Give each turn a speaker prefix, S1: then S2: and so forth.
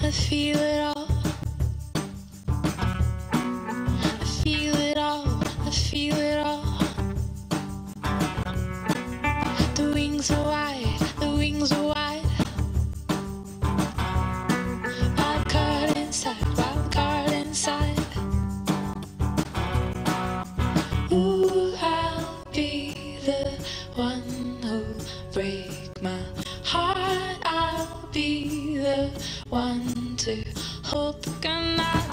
S1: I feel it all. I feel it all. I feel it all. The wings are wide. The wings are wide. Wild card inside. Wild card inside. Ooh, I'll be the one who'll break my heart. I'll be the one to hold the gun.